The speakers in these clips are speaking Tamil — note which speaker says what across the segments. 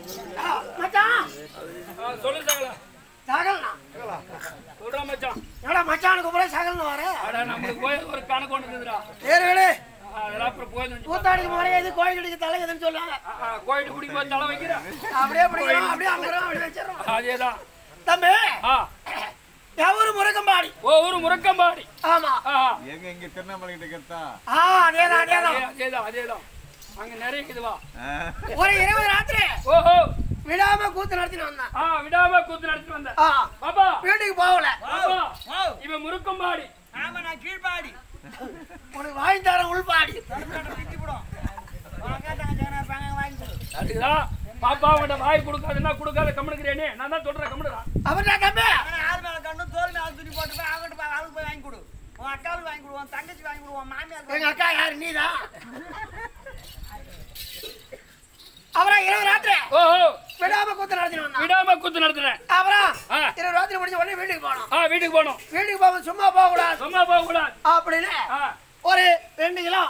Speaker 1: மச்சான்
Speaker 2: சொல்லு சகல
Speaker 1: சகல்னா
Speaker 2: சொல்றா மச்சான்
Speaker 1: என்னடா மச்சானுக்கு போல சகல்னு வர
Speaker 2: அட நமக்கு போய் ஒரு கணக்கு ஒன்று இருக்குதுடா
Speaker 1: ஏறுகளே
Speaker 2: அதெல்லாம் அப்புறம் போய்
Speaker 1: கூத்தாடிக்கு முறையே எது கோயிலுக்கு தலை எதுன்னு சொல்லுவாங்க
Speaker 2: கோயிலுக்கு குடிக்கும் போது தலை வைக்கிறேன்
Speaker 1: அப்படியே பிடிக்கிறோம் அப்படியே அமுக்கிறோம் அப்படியே வச்சிடறோம்
Speaker 2: அதேதான்
Speaker 1: தம்பி எவரு முருகம்பாடி
Speaker 2: ஒரு முறக்கம்பாடி
Speaker 1: ஆமா
Speaker 3: எங்க இங்க திருவண்ணாமலை கிட்ட கேட்டா
Speaker 2: அதேதான் அங்க நிறைய இருக்குதுவா
Speaker 1: ஒரு 20 ராத்திரி
Speaker 2: ஓஹோ
Speaker 1: விடாம கூத்து நடத்திட்டு வந்தான்
Speaker 2: விடாம கூத்து நடத்திட்டு வந்தேன் பாப்பா
Speaker 1: வீட்டுக்கு போகல
Speaker 2: இவன் முறுக்கம்பாடி
Speaker 4: ஆமா நான் கீழ்பாடி
Speaker 1: உனக்கு வாங்கி தரேன் உள்பாடி
Speaker 2: அதுதான் பாப்பா உன்கிட்ட வாய் கொடுக்காதுன்னா கொடுக்காத கம்முனுக்கிறேனே நான் தான் சொல்றேன் கம்முனுடா
Speaker 1: அவர்டா தம்பி
Speaker 4: யார் மேல கண்ணு தோல் மேல துணி போட்டு போய் அவங்கிட்ட அவளுக்கு போய் வாங்கி கொடு உன் அக்காவுக்கு வாங்கி கொடு உன் தங்கச்சி வாங்கி கொடு உன் மாமியார்
Speaker 1: எங்க அக்கா யாரு நீதான் அவரா 20 ராத்திரி விடாம கூத்து நடத்தினேன் அப்புறம் 20 ராத்திரி முடிஞ்ச உடனே வீட்டுக்கு போனோம் வீட்டுக்கு போகும்போது சும்மா போக கூடாது அப்படின்னு ஒரு 2 கிலோ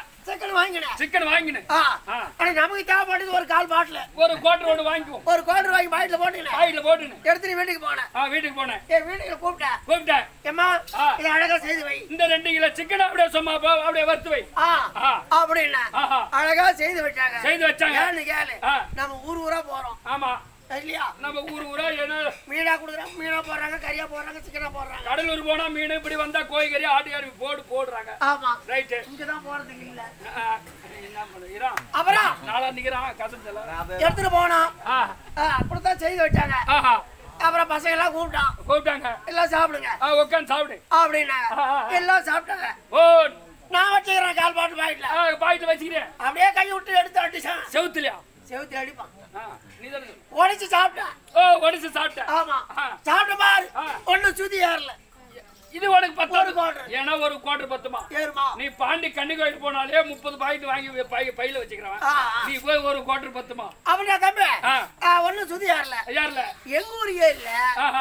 Speaker 1: சிக்கன் வாங்கினேன் நமக்கு தேவைப்பட்டது ஒரு 1/4 பாட்டில்
Speaker 2: ஒரு குவார்டர்
Speaker 1: வாங்கி பாட்டில் போட்டுனேன் எடுத்து வீட்டுக்கு போனேன் வீட்டுக்கு கூப்பிட்டேன் ஏமா இதை அழகா செய்து வை
Speaker 2: இந்த 2 கிலோ சிக்கன் அப்படியே சும்மா அப்படியே வறுத்து வை
Speaker 1: அப்படின்னா அழகா செய்து வச்சாங்க கேளு நம்ம ஊரா போறோம்
Speaker 2: ஆமா
Speaker 1: இல்லையா
Speaker 2: நம்ம ஊரா என்ன
Speaker 1: மீனா குடுக்குறாங்க மீனா போடுறாங்க கறியா போடுறாங்க சிக்கனா போடுறாங்க
Speaker 2: கடலூர் போனா மீன் இப்படி வந்தா கோழி கறி ஆட்டு கறி போடுறாங்க
Speaker 1: ஆமா
Speaker 2: ரைட்
Speaker 1: இங்கதான் போறதுக்கு இல்ல
Speaker 2: என்ன பண்ணுறா
Speaker 1: அப்புறம்
Speaker 2: நாளா நிக்கிறான் கசந்தல
Speaker 1: எடுத்துட்டு போனா அப்படித்தான் செய்து வச்சாங்க அப்புறம் பசங்க எல்லாம் கூப்பிட்டாங்க எல்லாம் சாப்பிடுங்க
Speaker 2: உட்காந்து சாப்பிடு
Speaker 1: அப்படின்னா எல்லாம் சாப்பிட்டாங்க நான் வச்சுக்கிறேன் 1/4 பாட்டில்
Speaker 2: பாயிட்டு வச்சுக்கிறேன்
Speaker 1: அப்படியே கை விட்டு எடுத்து அடிச்சான்
Speaker 2: செவுத்துல
Speaker 1: அடிப்பான் உடைச்சு சாப்பிட்டேன் ஆமா சாப்பிட்ட பாரு ஒண்ணு சுத்தி ஏறல
Speaker 2: இது உனக்கு 10 ஏன்னா ஒரு குவார்டர் பத்துமா நீ பாண்டி கண்ணி கோயில் போனாலே 30 பாக்கெட் வாங்கி பையில வச்சுக்கிறவன் நீ போய் ஒரு குவார்டர் பத்துமா
Speaker 1: அப்படியா தம்பி ஒண்ணு சுத்தி ஏறல எங்க ஊர் ஏரியில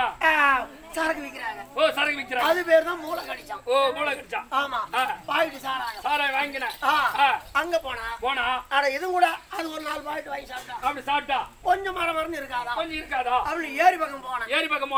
Speaker 1: சரக்கு விக்கிறாங்க
Speaker 2: சரக்கு விக்கிறாங்க
Speaker 1: அது பேர் தான் மூளை கடிச்சான்
Speaker 2: ஆமா
Speaker 1: பாக்கெட்
Speaker 2: சாராயம் வாங்கினேன்
Speaker 1: அங்க போனா அட இது கூட அது ஒரு 4 பாக்கெட் வாங்கி
Speaker 2: சாப்பிட்டா
Speaker 1: கொஞ்சம் மரமரன்னு இருக்காதா அப்படி ஏரி பக்கம்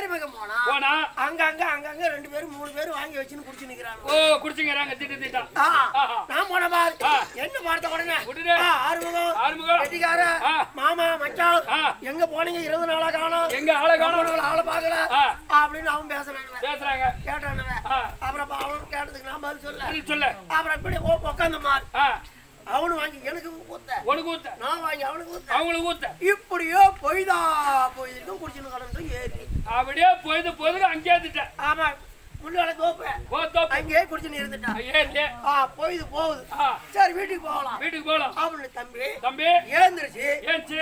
Speaker 1: போனா அங்க 2 பேரும் 3 பேரும் வாங்கி வச்சுன்னு குடிச்சு நிக்கிறாங்க
Speaker 2: குடிச்சுங்கறாங்க திட்டு
Speaker 1: நான் போன பாரு என்ன பார்த்த உடனே ஆறுமுகம் வெட்டிக்கார மாமா மச்சான் எங்க போனீங்க 20 நாளா காணோம்
Speaker 2: எங்க
Speaker 1: ஆளை பாக்கல அப்படின்னு அவன் பேசுறாங்க கேட்டானுங்க அப்புறம் அவன் கேட்டதுக்கு நான் பதில் சொல்ல அப்புறம் இப்படி உட்காந்த மாதிரி அவனு வாங்கி எனக்கு ஊத்த நான் வாங்கி அவனுக்கு ஊத்த இப்படியோ போயிருக்கும் குடிச்சுன்னு கடந்து ஏறி
Speaker 2: அப்படியே போயிது அங்கேயே
Speaker 1: ஆமா முன்னால தோப்பு அங்கேயே குடிச்சுன்னு இருந்துட்டான் போகுது சரி வீட்டுக்கு போகலாம் அவனு தம்பி ஏந்திருச்சு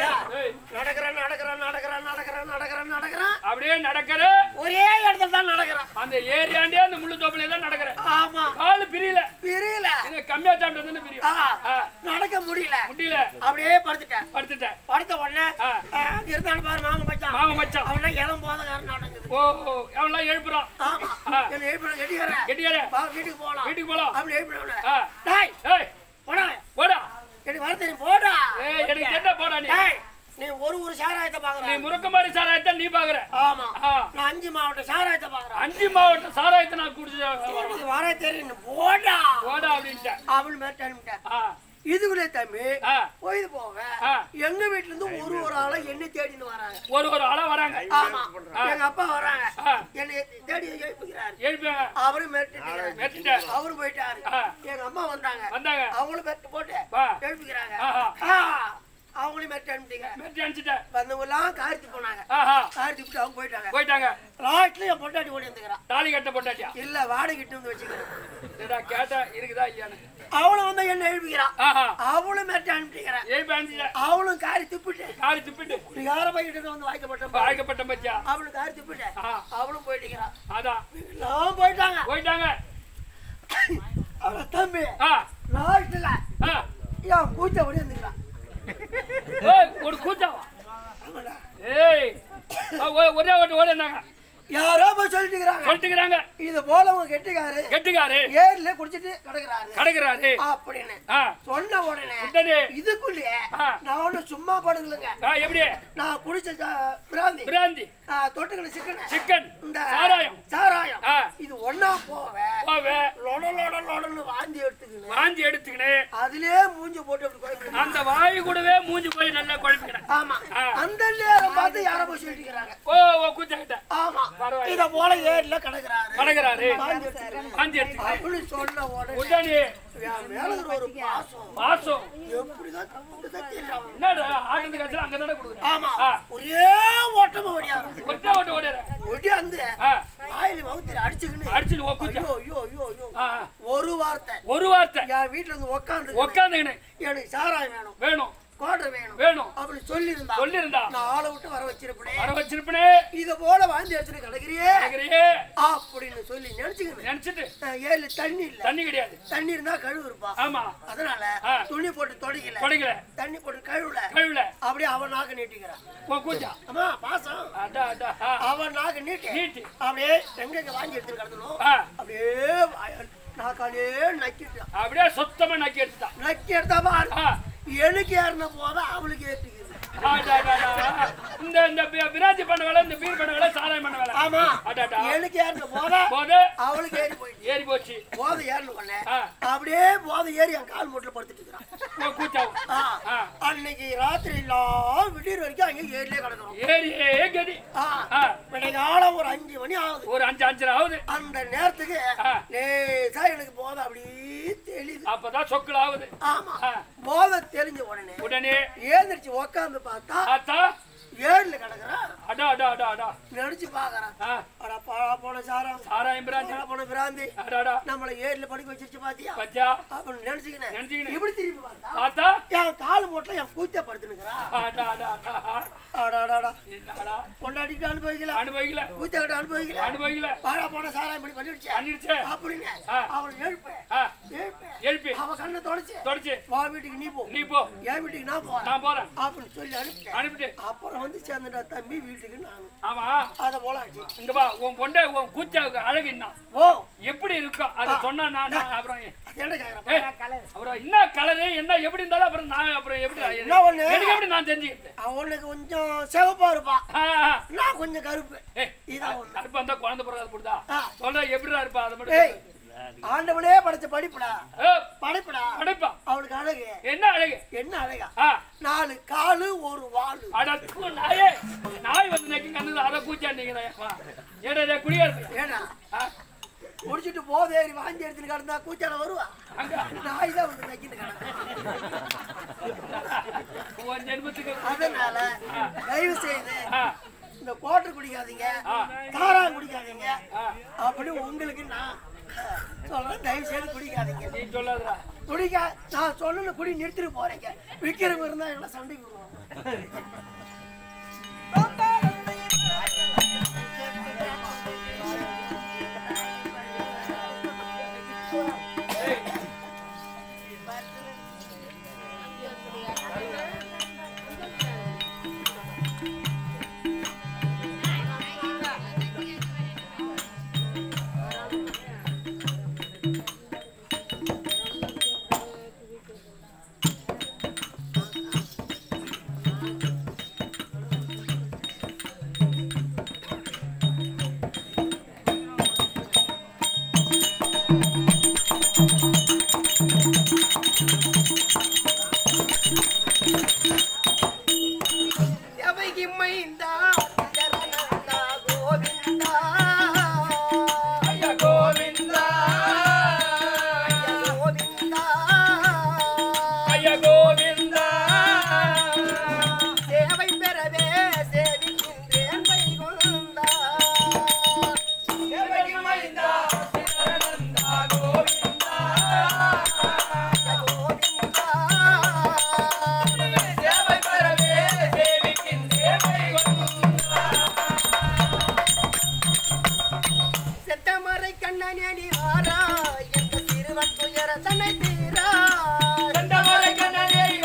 Speaker 1: நடக்கிறான்
Speaker 2: அப்படியே நடக்கிற
Speaker 1: ஒரே இடத்துல தான் நடக்கிறான்
Speaker 2: அந்த ஏரியாண்டே அந்த முள்ளு தோப்புல தான் நடக்கிறேன்
Speaker 1: ஆமா
Speaker 2: காலு பிரியல கம்மியா சாப்பிட்டு பிரியும்
Speaker 1: நடக்க முடியல அப்படியே படுத்துட்டேன் படுத்த உடனே இருந்தாலும் பாரு மாமா மச்சான் அவனா இளம் போதகாரன் நடக்குது
Speaker 2: அவன்லாம் எழுப்புறான்
Speaker 1: ஆமா என்ன எழுப்புறான் கெட்டிக்கார வீட்டுக்கு போலாம் அப்படி எழுப்புறவன
Speaker 2: போடா
Speaker 1: எனக்கு வர தெரியும் போடா
Speaker 2: எனக்கு கேட்டா போடா
Speaker 1: நீ ஒரு சாராயத்தை பாக்குற
Speaker 2: நீ முருக்கமாரி சாராயத்தை நீ பாக்குற
Speaker 1: ஆமா நான் 5 மாவட்ட சாராயத்தை பாக்குறேன்
Speaker 2: 5 மாவட்ட சாராயத்தை நான் குடிச்சு
Speaker 1: வர தெரியும் போடா
Speaker 2: அப்படின்ட்டு
Speaker 1: அவள் மேட்டான் இதுக்குள்ளே தம்பி போயிது போக எங்க வீட்டுல இருந்து ஒரு ஆளை என்ன தேடின்னு வராங்க
Speaker 2: ஒரு ஆளா வராங்க
Speaker 1: ஆமா எங்க அப்பா வராங்க என்னை தேடி எழுப்புகிறாரு அவரும் மிரட்டிட்டு அவரும் போயிட்டாரு எங்க அம்மா வந்தாங்க அவங்களும் மிரட்டு போட்டு எழுப்புகிறாங்க அவங்களையும் மிரட்டி அனுப்பிட்டீங்க வந்தவங்கலாம் கார்த்தி போனாங்க கார்த்தி விட்டு அவங்க போயிட்டாங்க லாஸ்ட்ல என் பொண்டாட்டி ஓடி வந்துக்கிறான்
Speaker 2: தாலி கட்ட பொண்டாட்டியா
Speaker 1: இல்ல வாடகைட்டு வந்து வச்சுக்கிறேன்
Speaker 2: கேட்டா இருக்குதா இல்லையானு
Speaker 1: அவளும் வந்து என்ன எழுப்பிக்கிறான் அவளும் மிரட்டி அனுப்பிட்டீங்க அவளும் காரி துப்பிட்டு யார பையிட்டு வந்து வாய்க்கப்பட்ட பத்தியா அவளும் காரி துப்பிட்டு அவளும் போயிட்டுக்கிறான் அதான் போயிட்டாங்க அவள தம்பி லாஸ்ட்ல என் கூச்ச ஓடி வந்துக்கிறான்
Speaker 2: ஒரு கூச்சாவா ஒரே ஓட்டு ஓடினாங்க
Speaker 1: யாரோ போய் சொல்லிட்டுக்கிறாங்க இது போல உங்க கெட்டிக்காரு ஏர்ல குடிச்சிட்டு கிடக்குறாரு அப்படின்னு சொன்ன உடனே இதுக்குள்ளே நான் ஒண்ணு சும்மா படுக்கலங்க. எப்படி? நான் குடிச்ச பிராந்தி தொட்டுக்கிற சிக்கன் இந்த சாராயம் இது ஒன்னா போவே வாந்தி எடுத்துக்கினு அதுலயே மூஞ்சி போட்டு அந்த வாய் கூடவே மூஞ்சி போய் நல்லா குழப்பிக்கிறேன். ஆமா அந்த நேரம் பார்த்து யாரோ போய் சொல்லிட்டுக்கிறாங்க. ஓ கூச்சாக்கிட்ட. ஆமா இத போல ஏர்ல கிடக்குறாரு வாந்தி எடுத்து அப்படின்னு சொன்ன உடனே மேல ஒரு பாசம் எப்படிதான் என்னடா ஆனந்த கட்சி அங்கதானே கொடுக்குறேன். ஆமா ஒரே ஓட்டமா ஓடியாந்து வாயில வவுத்துல அடிச்சு ஒரு வார்த்தை என் வீட்டுல இருந்து உட்காந்து எனக்கு சாராயம் வேணும் கோட்டை வேணும் அப்படி சொல்லிருந்தா நான் ஆளை விட்டு வர வச்சிருப்பேனே இத போல வாந்தி எடுத்துட்டு கிடக்குறியே அப்படின்னு சொல்லி நினைச்சிட்டு ஏழு தண்ணி கிடையாது. தண்ணி இருந்தா கழுவு இருப்பா. ஆமா அதனால துணி போட்டு தொடக்கல தண்ணி போட்டு கழுவுல அப்படியே அவன் நாக்கு நீட்டிக்கிறான். ஆமா பாசம் அவன் நாக்கு நீட்டி அப்படியே எங்க வாங்கி எடுத்துட்டு கிடக்கணும் அப்படியே நாக்காலே நக்கிட்டான். அப்படியே சுத்தமா நக்கி எடுத்தா பாரு எனக்கு ஏறின போத அவளுக்கு ஏற்றிக்கிறது. இந்த பிராஜி பண்ண வேலை இந்த பீர் பண்ண வேலை சாராயம் பண்ண வேலை. ஆமா எனக்கு ஏறின போத அவளுக்கு ஏறி போச்சு போத ஏறின உடனே அப்படியே போத ஏறி என் கால் மூட்டில படுத்துட்டு இருக்கிறான். அன்னைக்கு ராத்திரி எல்லாம் விடியற வரைக்கும் அங்க ஏரிலே கிடக்கும். ஏரியே கடி காலம் ஒரு 5 மணி ஆகுது. ஒரு 5:30 ஆகுது. அந்த நேரத்துக்கு லேசா எனக்கு போத அப்படியே தெளிது. அப்பதான் சொக்கல் ஆகுது. ஆமா போத தெளிஞ்ச உடனே ஏந்திரிச்சு உக்காந்து பார்த்தா ஏர்ல கிடக்குறான். நடிச்சு பாக்குறான் போன சாராயம் பிராந்தி நம்மள ஏர்ல படிக்க வச்சிருச்சு பாத்தியா அப்படின்னு நினைச்சுக்கினேன். இப்படி திரும்பி பார்த்தா என் கால் மூட்டில என் கூத்த படுத்துனுக்குறான். கொண்டாடிட்டு அனுபவிக்கல கூத்த அனுபவிக்கல பாடா போன சாராயம் படி பண்ணிடுச்சு அப்படின்னு அவன் எழுப்பி அவன் கண்ணை தொடச்சு வா வீட்டுக்கு நீ போ என் வீட்டுக்கு நான் போறேன் அப்படின்னு சொல்லி அனுப்பிட்டு அப்புறம் வந்து சேர்ந்துட்டா தம்பி வீட்டுக்கு நான். ஆமா அத போல இங்க வா உன் பொண்டை உன் கூச்சாவுக்கு அழகு என்ன ஓ எப்படி இருக்கும் அத சொன்னா நான் அப்புறம் என்ன கேக்குறேன் அப்புறம் என்ன கலரு என்ன எப்படி இருந்தாலும் அப்புறம் நான் அப்புறம் எப்படி என்ன ஒண்ணு எனக்கு எப்படி நான் தெரிஞ்சுக்கிட்டேன். அவனுக்கு கொஞ்சம் சிவப்பா இருப்பா நான் கொஞ்சம் கருப்பு. இதான் கருப்பா இருந்தா குழந்தை பிறகு போடுதா சொல்ற எப்படிடா இருப்பா அதை மட்டும் ஆண்டவனே படைச்ச படிப்பா அவனுக்கு அழகு என்ன அழகா 4 காலு 1 வாலு. அடக்கு நாய் வந்து நக்கி கண்ணு அத கூச்சாண்டீங்க குடியா இருக்கு ஏன்னா முடிச்சிட்டு போதேறி வாங்கி எடுத்துட்டு கிடந்தா கூச்சாட வருவா நாய் தான் வந்து நக்கிட்டு கிடக்கு. அதனால தயவு செய்து இந்த கோட்டர் குடிக்காதீங்க காரம் குடிக்காதீங்க அப்படின்னு உங்களுக்கு நான் சொல்றேன். தயவு செய்து குடிக்காதீங்க. நீ சொல்லாதடா நான் சொல்லல குடி நிறுத்திட்டு போறீங்க. விக்கிறவங்க இருந்தா எல்லாம் சண்டைக்கு வருவாங்க.
Speaker 5: தன்னை தீரா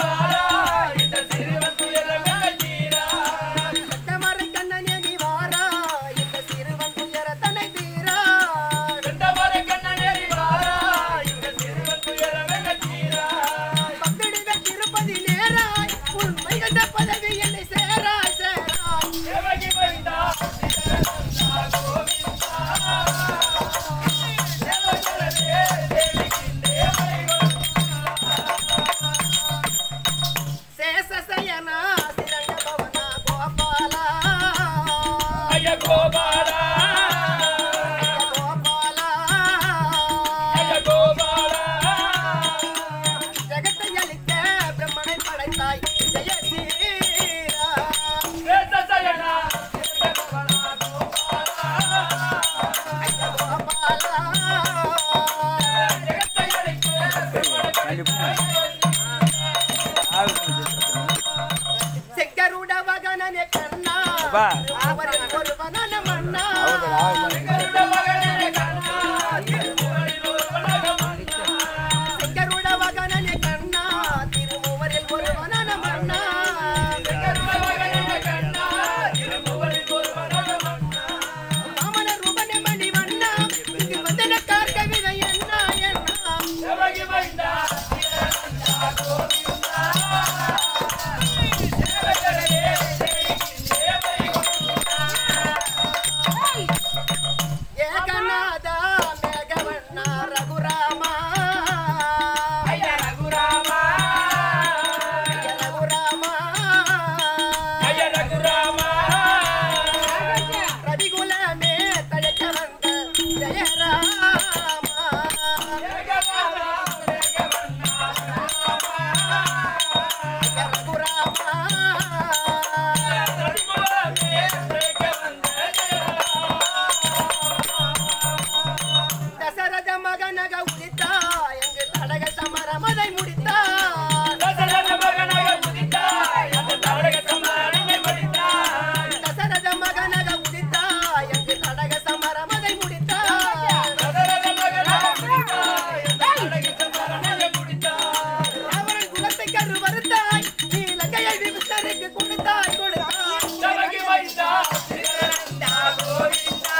Speaker 2: வா
Speaker 1: அவரில் ஒருவனான மன்னா கருட வகனனே கண்ணா திருமூவரில் ஒருவனான மன்னா ராமன ரூபனே மணி மன்னா இங்கு வந்தன கார்கவிதை என்ன ஏகநாதா மேகவண்ணா ரகுராமா ஐயா ரகுராமா ஐயா ரகுராமா ஐயா ரகுராமா ரதிகுலமே தழைக்க வந்த ஜெயராமா ஏகநாதா மேகவண்ணா ஐயா ரகுராமா ரதிகுலமே தழைக்க வந்த தசரத மகனக உதித்தா எங்கு தடக சமரமதை முடித்தா தசரத மகனக உதித்தா எங்கு தடக சமரமதை முடித்தா தசரத மகனக உதித்தா எங்கு தடக சமரமதை முடித்தா தசரத மகனக உதித்தா எங்கு தடக சமரமதை முடித்தா ராவணன் குலத்தை கரு வருத்தாய் நீ லங்கையை விபீஷணனுக்கு கொடுத்தாய் கொடுத்தாய் ஜனகி வைத்தா சிவனந்தா கோவிந்தா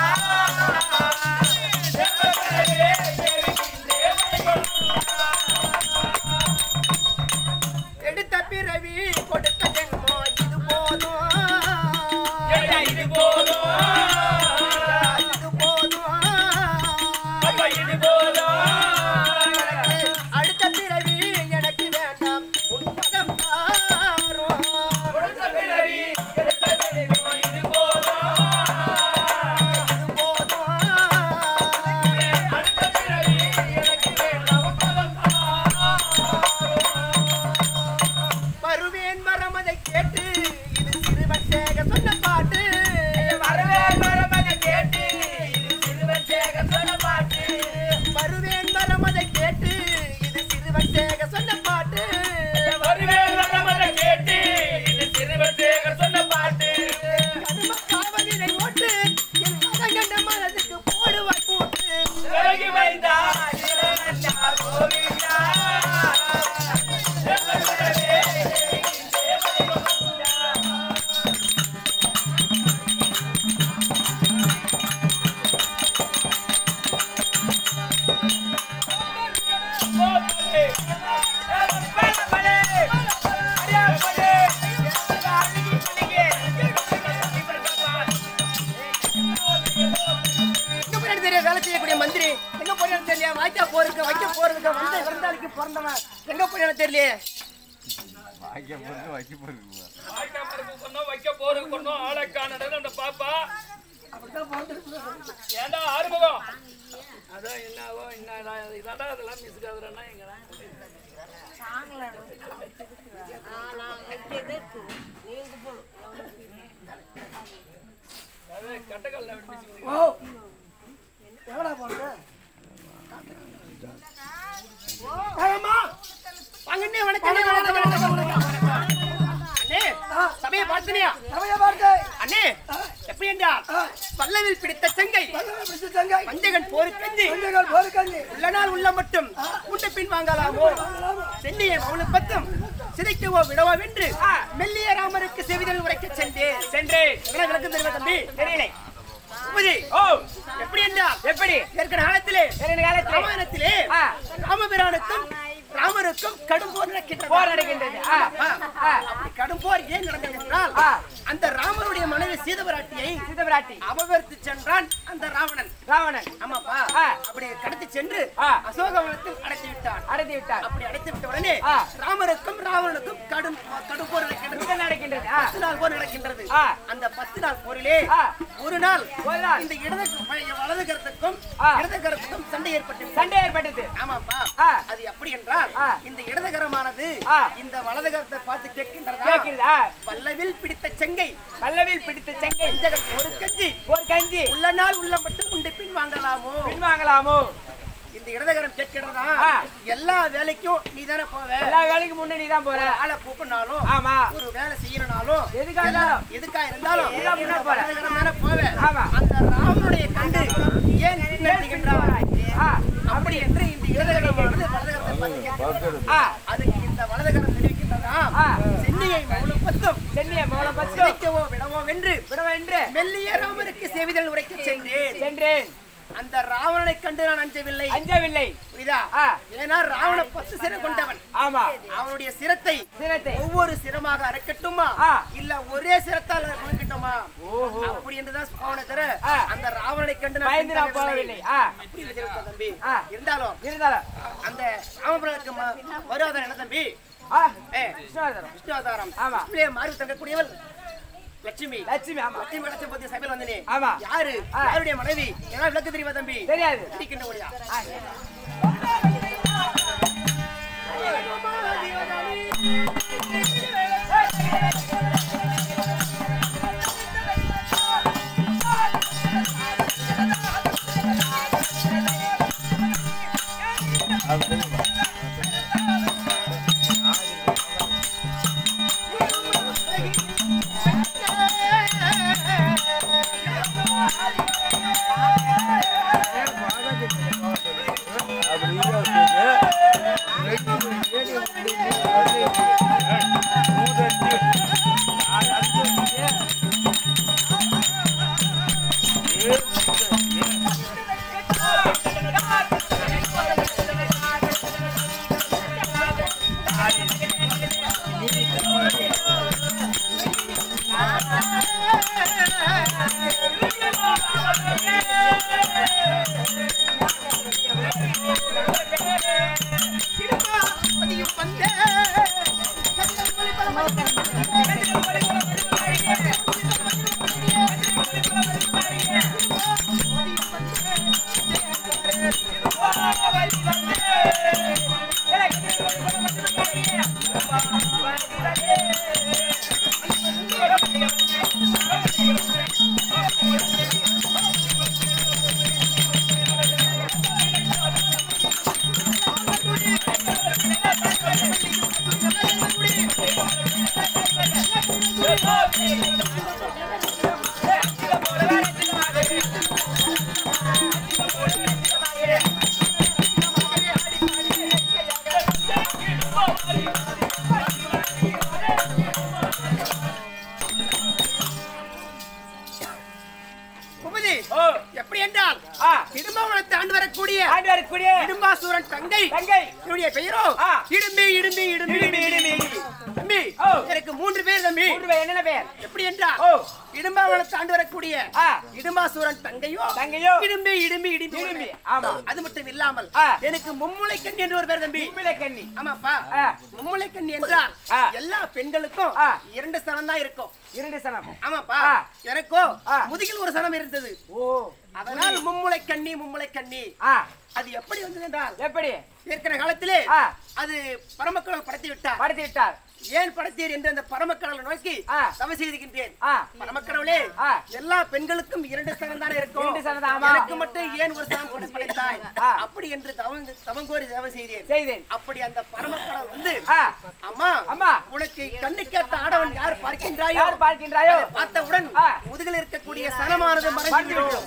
Speaker 1: எடுத்த பிறவி கொடுத்த ஜென்மோ இது போதும் இது போதும் இது போதும் இது போதும் அடுத்த பிறவி எனக்கு வேண்டாம் உன் பதம் பாரும் கொடுத்த பிறவி எடுத்த ஜென்மோ இது போதும் இது போதும் அடுத்த பிறவி எனக்கு வேண்டாம் உன் பதம் வருவேன் மரமதை கேட்டு இது சிறுவன் சேக சொன்ன பாட்டு வருவேன் மரமதை கேட்டு இது சிறுவன் சேக சொன்ன பாட்டு வருவேன் மரமதை கேட்டு இது சிறுவன் சேக சொன்ன பாட்டு வருவேன் மரமதை கேட்டு இது சிறுவன் சேக சொன்ன பாட்டு கரும காவலினை ஓட்டு என் கதகண்ட மனதுக்கு போடுவாய் கூட்டு விலகி வைத்தா கோவிந்தா வேலை செய்யக்கூடிய மந்திரி எங்க போய் தெரியல வாய்க்கா போருக்கு வைக்க போறதுக்கு வந்த விருந்தாளிக்கு பிறந்தவன் எங்க போய் தெரியலையே
Speaker 3: வாய்க்க போறது வைக்க போறது
Speaker 2: வாய்க்கா பருக்கு கொண்டோம் வைக்க போறது கொண்டோம் ஆளைக்கானது அந்த பாப்பா ஏண்டா ஆறுமுகம் அதான் என்னவோ என்னடா இதாடா அதெல்லாம் மிஸ்காதுறா எங்கடா கட்டக்கல்ல
Speaker 1: ஓ எங்கடா போறது அம்மா வாங்கண்ணே வணக்கம் அண்ணே சபையை பார்த்தனியா சபையை பார்த்து அண்ணே எப்படி என்றா பல்லவில் பிடித்த செங்கை வந்தகன் போருக்கஞ்சி உள்ள நாள் உள்ள மட்டும் உண்ட பின் வாங்கலாமோ சென்னையை அவளுக்கு பத்தும் சிதைக்கவோ விடவோ வென்று மெல்லிய ராமருக்கு செவிதல் உரைக்க சென்றேன் விளக்கம் தெரியுமா தம்பி தெரியலை எப்படி என்றால் எப்படி ஏற்கனவே காலத்திலே ராமாயணத்திலே ராமபிரானுக்கும் ராமருக்கும் கடும் போர் நடக்கின்றது. கடும் போர் ஏன் நடந்தது என்றால் அந்த ராமருடைய மனைவி சீதபிராட்டியை அபகரித்து சென்றான் அந்த ராவணன். ஆமாப்பா, அப்படி கடத்தி சென்று அசோகவனத்தில் அடைத்து விட்டான். அப்படி அடைத்து விட்ட உடனே ராமருக்கும் ராவணனுக்கும் கடும் போர் நடக்கின்றது. 10 நாள் போர் நடக்கின்றது. அந்த 10 நாள் போரிலே ஒரு நாள் இந்த வலது கரத்துக்கும் இடது கரத்துக்கும் சண்டை ஏற்பட்டது. ஆமாப்பா, அது எப்படி என்றால் இந்த இடதுகரமானது இந்த வலது கரத்தை பார்த்து கேட்கின்றதா, பல்லவில் பிடித்த செங்கை ஒரு கஞ்சி உள்ள நாள் உள்ள மட்டும் உண்டு பின் வாங்கலாமோ இந்த இடதுகரம் கேட்கிறதா எல்லா வேலைக்கும் நீ தானே போவ.
Speaker 4: எல்லா வேலைக்கும் முன்னே நீ தான் போற.
Speaker 1: ஆளை கூப்பிடனாலும்
Speaker 4: ஆமா,
Speaker 1: ஒரு வேலை செய்யறனாலும்
Speaker 4: எதுக்கா
Speaker 1: இருந்தாலும் இடதுகரம் தானே போவ.
Speaker 4: ஆமா,
Speaker 1: அந்த ராவனுடைய கண்டு ஏன் நினைக்கின்றாய்? அப்படி என்று இந்த இடதுகரமானது வலதுகரத்தை பார்த்து அதுக்கு இந்த வலதுகரம் தெரிவிக்கின்றதா சென்னியை மூலப்பத்தும் சிரிக்கவோ விடவோ வென்று மெல்லிய ராமருக்கு செவிதல் உரைக்க சென்றேன். அந்த ராவணனை கண்டு நான் அஞ்சவில்லை. புரியுதா? ஏன்னா ராவண 10 சிரம் கொண்டவன்.
Speaker 4: ஆமா,
Speaker 1: அவனுடைய சிரத்தை ஒவ்வொரு சிரமாக அரைக்கட்டுமா இல்ல ஒரே சிரத்தால் அரைக்கட்டுமா அப்படி என்றுதான் அவனை தர அந்த ராவணனை கண்டு நான் போகவில்லை. தம்பி இருந்தாலும் அந்த ராமபுரத்துக்கு வருவாதான் என்ன தம்பி? விஷ்ணுவதாரம் மாறி தங்கக்கூடியவள் லட்சுமி. பத்தி சபையில் வந்தனே யாருடைய மனைவி? ஏன்னா விளக்கு தெரியுமா தம்பி? தெரியாது. எப்படி என்றால் திருமாவளத்தை ஆண்டு வரக்கூடிய இடும்பாசூரன் தங்கை என்னுடைய பெயரோ இடும்பி. தம்பி எனக்கு 3 பேர் தம்பி.
Speaker 4: என்ன பேர்?
Speaker 1: எப்படி என்றால் இடும்பாவளத்தை ஆண்டு வரக்கூடிய இடும்பாசூரன் தங்கையோ இடும்பி. ஆமா, அது மட்டும் இல்லாமல் எனக்கு மும்முளை கண்ணி என்று ஒரு பேர் தம்பி. ஆமாப்பா, மும்முளை கண்ணி என்றால் எல்லா பெண்களுக்கும் 2 சனம் தான் இருக்கும்.
Speaker 4: 2 சனம்.
Speaker 1: ஆமாப்பா, எனக்கோ முதுகில் ஒரு சனம் இருந்தது. அதனால் மும்முளை கண்ணி. அது எப்படி வந்தது என்றால் ஏற்கனவே காலத்திலே அது பரமக்கடவுள் படைத்து விட்டார். ஏன் படைத்தீர் என்று அந்த பரமக்கடவுளை நோக்கி தவம் செய்திருக்கின்றேன். பரமக்கடவுளே, எல்லா பெண்களுக்கும் 2 சனம் தான் இருக்கும், எனக்கு மட்டும் ஏன் ஒரு சனம் கொண்டு படைத்தாய்? அப்படி என்று தவம் கோரி தவம் செய்தேன். அப்படி அந்த பரமக்கடவுள் வந்து அம்மா உனக்கு கண்ணு கேட்ட ஆடவன் யார் பார்க்கின்றாயோ பார்த்தவுடன் முதுகில் இருக்கக்கூடிய சனமானது மறைந்துவிடும்.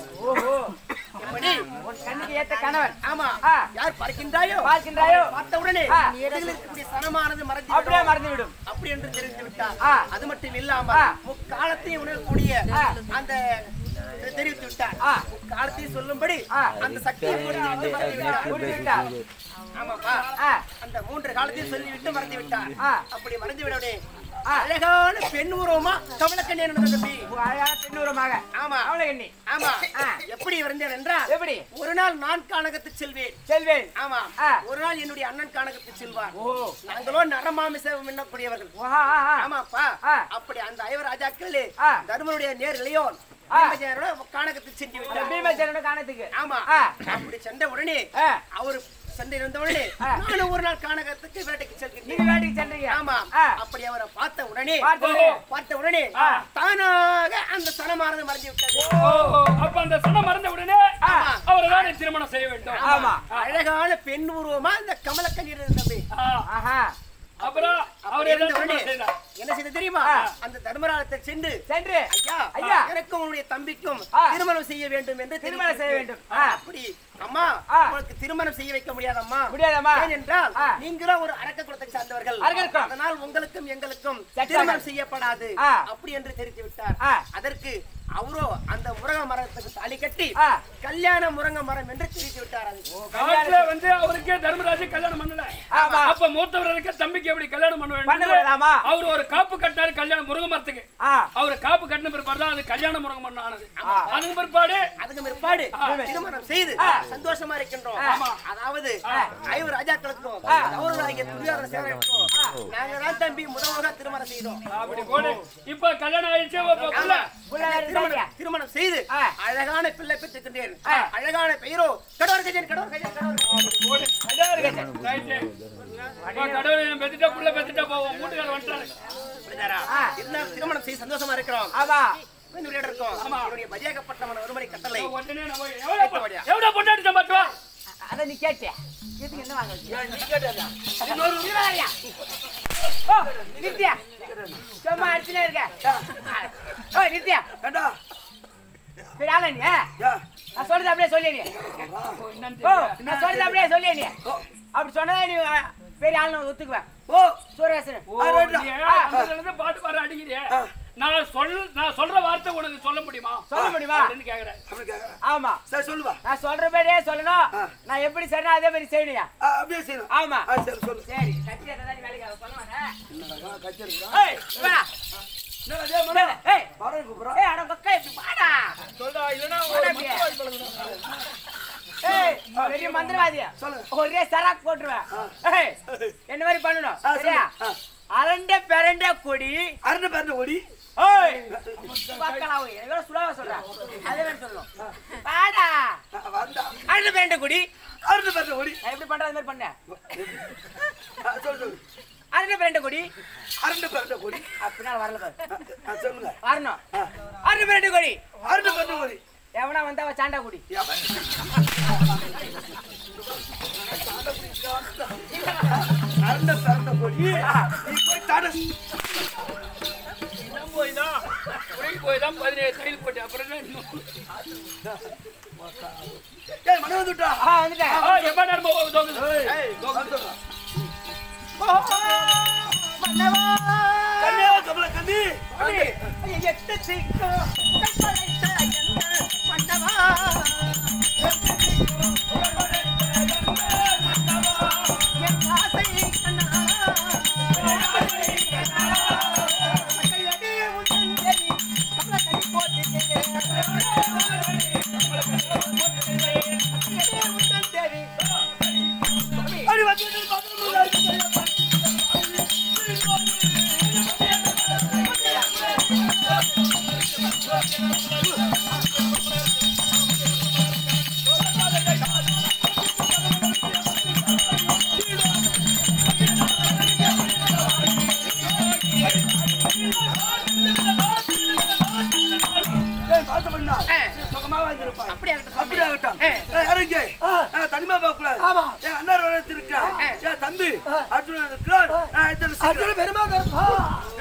Speaker 4: கண்ணுக்கு ஏத்த கணவன்
Speaker 1: யார் பார்க்கின்றாயோ பார்த்த உடனே முதுகில் இருக்கக்கூடிய சனமானது மறைந்துவிடும் அப்படி என்று தெரிந்து விட்டார். அது மட்டும் இல்லாம முக்காலத்தையும் உணரக்கூடிய அந்த தெரிவித்து விட்டார். முக்காலத்தையும் சொல்லும்படி அந்த சக்தியை விட்டார். ஆமாப்பா, அந்த 3 காலத்தையும் சொல்லிவிட்டு மறந்து விட்டார். அப்படி மறந்து விடவே அழகான பெண் உருவமா கமலக்கண்ணி தம்பி.
Speaker 4: அழகான பெண் உருவமாக.
Speaker 1: ஆமா,
Speaker 4: கமலக்கண்ணி.
Speaker 1: ஆமா. எப்படி வந்தேன் என்றால் ஒரு நாள் நான் கானகத்துக்கு செல்வேன். ஆமா, ஒரு நாள் என்னுடைய அண்ணன் கானகத்துக்கு செல்வார். நாங்களோ நரமாமிசம் எண்ணக்கூடியவர்கள். ஆமாப்பா, அப்படி அந்த ஐவர் ராஜாக்கள் தர்மனுடைய நேர்களையோ கானகத்துக்கு சென்று விட்டார். ஆமா, அப்படி சென்ற உடனே அவர் சென்றிருந்த உடனே நானும் ஒரு நாள் கானகத்துக்கு வேட்டைக்கு செல்கிறேன்.
Speaker 4: நீங்க வேட்டைக்கு சென்றீங்க?
Speaker 1: ஆமா. அப்படி அவரை பார்த்த உடனே தானாக அந்த சனமானது மறைஞ்சு விட்டது.
Speaker 2: அப்ப அந்த சனம் மறந்த உடனே அவரை தான் திருமணம் செய்ய வேண்டும்.
Speaker 1: ஆமா. அழகான பெண் உருவமா அந்த கமலக்கண்ணீர் தம்பி.
Speaker 2: அப்புறம் அவர்
Speaker 1: என்ன செய்த தெரியுமா? அந்த தர்மராஜத்தை சென்று ஐயா எனக்கும் உன்னுடைய தம்பிக்கும் திருமணம் செய்ய வேண்டும் என்று
Speaker 4: திருமணம் செய்ய வேண்டும்.
Speaker 1: அப்படி அம்மா உங்களுக்கு திருமணம் செய்ய வைக்க முடியாதம்மா. ஏனென்றால் நீங்களும் ஒரு அரக்க குலத்தை சார்ந்தவர்கள், அதனால் உங்களுக்கும் எங்களுக்கும் திருமணம் செய்யப்படாது அப்படி என்று தெரிவித்து விட்டார். அதற்கு அவரோ அந்த முருங்க மரத்துக்கு தாலி கட்டி கல்யாண முருங்க மரம் என்று தெரிவித்து விட்டார்.
Speaker 2: வந்து அவருக்கே தர்மராஜ் கல்யாணம் பண்ணல. அப்ப மூத்தவருக்கு தம்பிக்கு எப்படி கல்யாணம் பண்ண வேண்டும்? அவர் ஒரு காப்பு கட்டாரு கல்யாணம் முருங்க மரத்துக்கு. அவரு காப்பு கட்டின பிற்பாடு தான் அது கல்யாண முருங்க மரம் ஆனது. அதுக்கு பிற்பாடு திருமணம் செய்து சந்தோஷமா இருக்கின்றோம். அதாவது ஐவர் ராஜாக்களுக்கும் அவர்களாகிய துரியோதன சேவகர்களுக்கும் நாங்க தான் தம்பி முதல்வராக திருமணம் செய்தோம். அப்படி போடு. இப்ப கல்யாணம் ஆயிடுச்சு. திருமணம் செய்து அழகான பிள்ளை பெற்றுக்கின்றேன். அழகான பெயரோ கடோர்கஜன். திருமணம் செய்து சந்தோஷமா இருக்கிறோம். ஒருமணி கட்டளை
Speaker 4: அத நீ கேட்டியா? என்ன வாங்க நித்யா சும்மா அடிச்சுனே இருக்க. நித்யா நான் சொல்றது அப்படியே சொல்லியே. நான் சொல்றது அப்படியே சொல்லியே. நீ அப்படி சொன்னா நீ பெரிய ஆள் நான் ஒத்துக்குவேன். சூரேசன்
Speaker 2: பாட்டு பாரு அடிக்கிறேன். நான் சொல்ற வார்த்தை உனக்கு சொல்ல முடியுமா? கேக்குறேன்.
Speaker 4: ஆமா
Speaker 1: சரி சொல்லுவா.
Speaker 4: நான் சொல்ற மாதிரியே சொல்லணும். நான் எப்படி செய்யணும் அதே மாதிரி செய்யணும்.
Speaker 1: அப்படியே செய்யணும்.
Speaker 4: ஆமா
Speaker 1: சரி சொல்லு.
Speaker 4: சரி கட்டியா தான் வேலைக்கு சொல்ல மாட்டேன்.
Speaker 1: என்னடா கட்டியா?
Speaker 4: ஏய் வா. ஏய் பாரு கூப்றா. ஏய் அட கக்கை பாடா. சொல்டா இல்லனா ஒரு மந்திரவாதி பழகுறா. ஏய் பெரிய மந்திரவாதியா? சொல்லு. ஒரே சராக் போட்டுருவேன். ஏய் என்ன மாதிரி பண்ணனும்? சரியா? அரண்ட பெரண்ட கொடி. ஏய் பாக்கலாவு. எங்க சுலாவா சொல்றா? அதே மாதிரி சொல்லணும். பாடா. வந்தா. அரண்ட பெரண்ட கொடி. நான் எப்படி பண்றது மாதிரி பண்ணேன். சொல்லு. அரண்ட பெரண்ட கொடி. அப்படினா வரல பாரு. சொல்லுங்க. வரணும். அரண்ட பெரண்ட கொடி. எவனா வந்தா சாண்டா குடி.
Speaker 2: போய்தான் 17 தையல் போட்டு அப்புறம்
Speaker 1: தனிமா பாக்கூடாது. அண்ணா தம்பி அர்ஜுன பெருமா